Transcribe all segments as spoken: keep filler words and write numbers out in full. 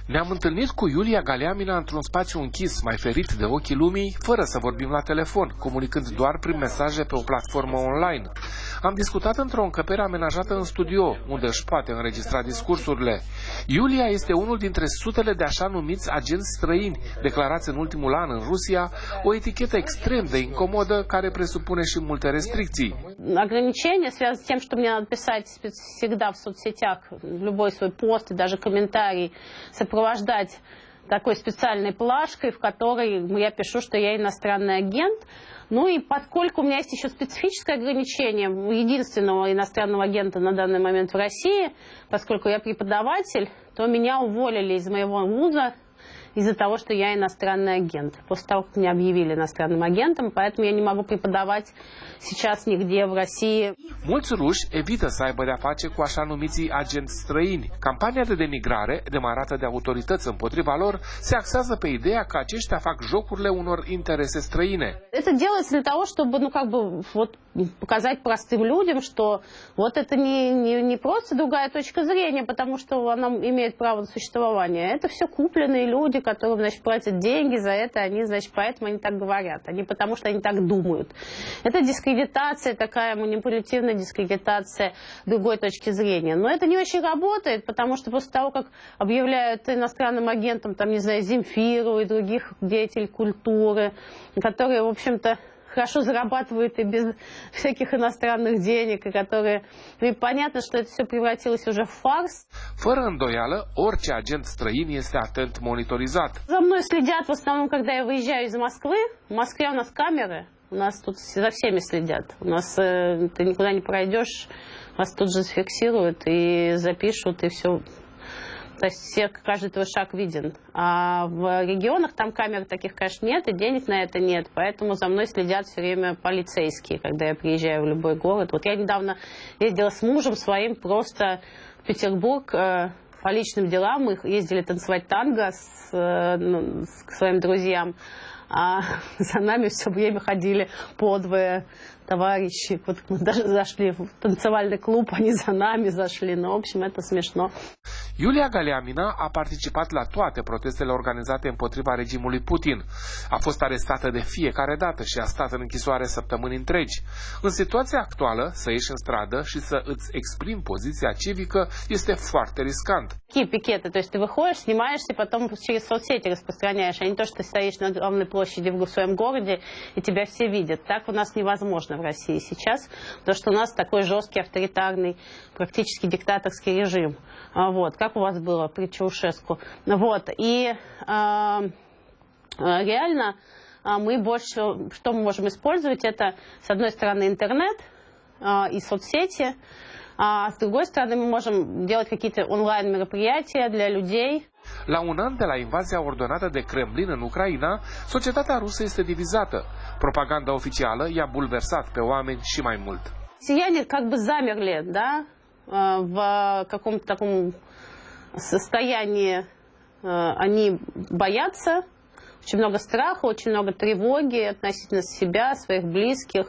Ne-am întâlnit cu Iulia Galeamina într-un spațiu închis, mai ferit de ochii lumii, fără să vorbim la telefon, comunicând doar prin mesaje pe o platformă online. Am discutat într-o încăpere amenajată în studio, unde își poate înregistra discursurile. Iulia este unul dintre sutele de așa numiți agenți străini, declarați în ultimul an în Rusia, o etichetă extrem de incomodă, care presupune și multe restricții. Ограничения связаны с тем, что мне надо писать всегда в соцсетях любой свой пост и даже комментарий сопровождать такой специальной плашкой, в которой я пишу, что я иностранный агент. Ну и поскольку у меня есть еще специфическое ограничение единственного иностранного агента на данный момент в России, поскольку я преподаватель, то меня уволили из моего вуза из-за того, что я иностранный агент. После того, как меня объявили иностранным агентом, поэтому я не могу преподавать сейчас нигде в России. Mulți ruși evită să aibă de-a face cu așa numiții agenți străini. Campania de demigrare, demarată de autorități împotriva lor, se axează pe ideea că aceștia fac jocurile unor interese străine. Это делается для того, чтобы, ну, как бы, вот, показать простым людям, что вот это не, не, не просто другая точка зрения, потому что она имеет право на существование. Это все купленные люди, которым, значит, платят деньги за это, они, значит, поэтому они так говорят, а не потому что они так думают. Это дискредитация, такая манипулятивная дискредитация другой точки зрения. Но это не очень работает, потому что после того, как объявляют иностранным агентом, там, не знаю, Земфиру и других деятелей культуры, которые, в общем-то, хорошо зарабатывают и без всяких иностранных денег, и которые... И понятно, что это все превратилось уже в фарс. Фără îndoială, orice agent străin este atent monitorizat. За мной следят в основном, когда я выезжаю из Москвы. В Москве у нас камеры, у нас тут за всеми следят. У нас э, ты никуда не пройдешь, вас тут же зафиксируют и запишут, и все. То есть все, каждый твой шаг виден. А в регионах там камер таких, конечно, нет, и денег на это нет. Поэтому за мной следят все время полицейские, когда я приезжаю в любой город. Вот я недавно ездила с мужем своим просто в Петербург э, по личным делам. Мы ездили танцевать танго с, э, ну, с, к своим друзьям. А за нами все время ходили подвое товарищи. Вот мы даже зашли в танцевальный клуб, они за нами зашли. Ну, в общем, это смешно. Iulia Galeamina a participat la toate protestele organizate împotriva regimului Putin. A fost arestată de fiecare dată și a stat în închisoare săptămâni întregi. În situația actuală, să ieși în stradă și să îți exprimi poziția civică este foarte riscant. Такие пикеты, то есть ты выходишь, снимаешься, потом через соцсети распространяешь, а не то, что ты стоишь на главной площади в своем городе и тебя все видят. Так у нас невозможно в России сейчас, потому что у нас такой жесткий, авторитарный, практически диктаторский режим. Вот, как у вас было при Чаушеску. Вот, и э, реально мы больше, что мы можем использовать, это, с одной стороны, интернет э, и соцсети, а с другой стороны, мы можем делать какие-то онлайн-мероприятия для людей. La un an de la invazia ordonată de Kremlin în Ucraina, societatea rusă este divizată. Propaganda oficială i-a bulversat pe oameni și mai mult. Россияне как бы замерли, да, в каком-то таком состоянии. Они боятся, очень много страха, очень много тревоги относительно себя, своих близких.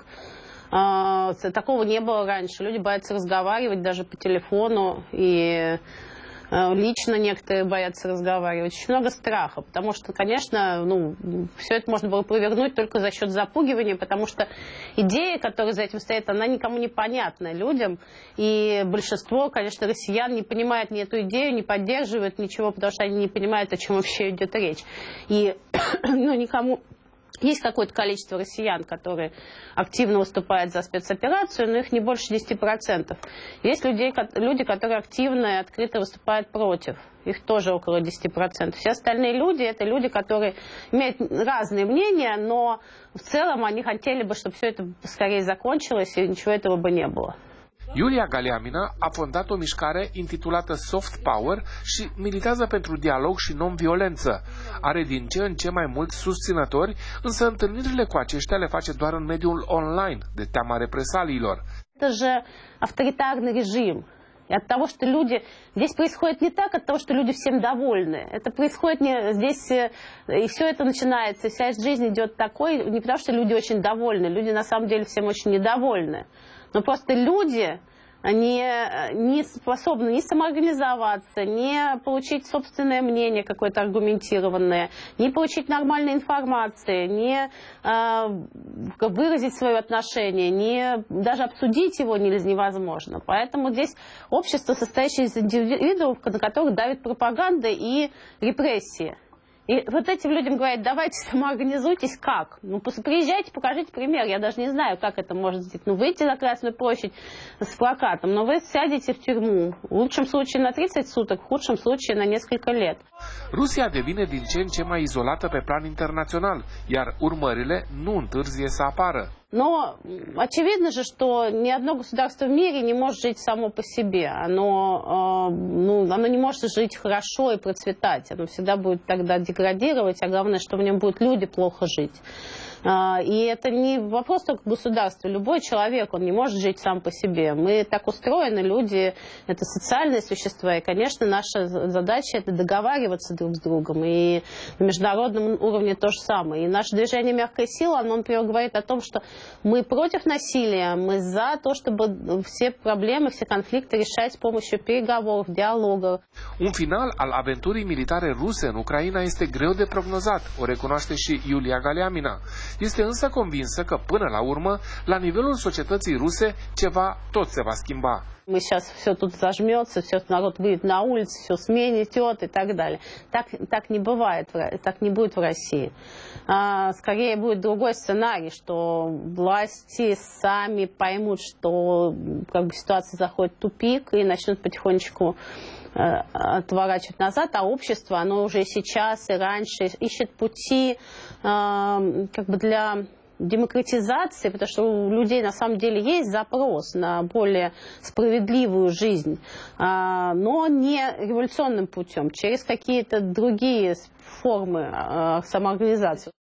Такого не было раньше. Люди боятся разговаривать даже по телефону, и лично некоторые боятся разговаривать. Очень много страха, потому что, конечно, ну, все это можно было провернуть только за счет запугивания, потому что идея, которая за этим стоит, она никому не понятна людям, и большинство, конечно, россиян не понимает ни эту идею, не поддерживает ничего, потому что они не понимают, о чем вообще идет речь. И, ну, никому... Есть какое-то количество россиян, которые активно выступают за спецоперацию, но их не больше десяти процентов. Есть людей, люди, которые активно и открыто выступают против. Их тоже около десяти процентов. Все остальные люди – это люди, которые имеют разные мнения, но в целом они хотели бы, чтобы все это скорее закончилось, и ничего этого бы не было. Iulia Galeamina a fondat o mișcare intitulată Soft Power și militează pentru dialog și non-violență. Are din ce în ce mai mulți susținători, însă întâlnirile cu aceștia le face doar în mediul online, de teama represaliilor. Это же авторитарный режим. И от того, что люди... Здесь происходит не так, от того, что люди всем довольны. Это происходит не... Здесь... И все это начинается, вся жизнь идет такой, не потому, что люди очень довольны. Люди на самом деле всем очень недовольны. Но просто люди не, не способны ни самоорганизоваться, ни получить собственное мнение какое-то аргументированное, ни получить нормальной информации, ни э, выразить свое отношение, ни даже обсудить его невозможно. Поэтому здесь общество, состоящее из индивидуумов, на которых давит пропаганда и репрессии. И вот этим людям говорят, давайте самоорганизуйтесь, как? Ну, приезжайте, покажите пример. Я даже не знаю, как это может сделать. Ну, выйти на Красную площадь с плакатом, но вы сядете в тюрьму. В лучшем случае на тридцать суток, в худшем случае на несколько лет. Rusia devine din ce în ce mai izolată pe plan internațional, iar urmările nu întârzie să apară. Но очевидно же, что ни одно государство в мире не может жить само по себе. Оно, э, ну, оно не может жить хорошо и процветать. Оно всегда будет тогда деградировать, а главное, что в нем будут люди плохо жить. Э, и это не вопрос только государства. Любой человек, он не может жить сам по себе. Мы так устроены, люди, это социальные существа. И, конечно, наша задача – это договариваться друг с другом. И на международном уровне то же самое. И наше движение «Мягкая сила», оно, например, говорит о том, что мы против насилия, мы за то, чтобы все проблемы, все конфликты решать с помощью переговоров, диалогов. Un final al aventurii militare ruse în Ucraina este greu de prognozat, o recunoaște și Iulia Galeamina. Este însă convinsă că, până la urmă, la nivelul societății ruse, ceva tot se va schimba. Мы сейчас все тут зажмется, все народ выйдет на улицы, все сменит и так далее. Так, так не бывает, так не будет в России. А, скорее будет другой сценарий, что власти сами поймут, что как бы, ситуация заходит в тупик и начнут потихонечку э, отворачивать назад, а общество, оно уже сейчас и раньше ищет пути э, как бы для демократизации, потому что у людей на самом деле есть запрос на более справедливую жизнь, но не революционным путем, через какие-то другие формы самоорганизации.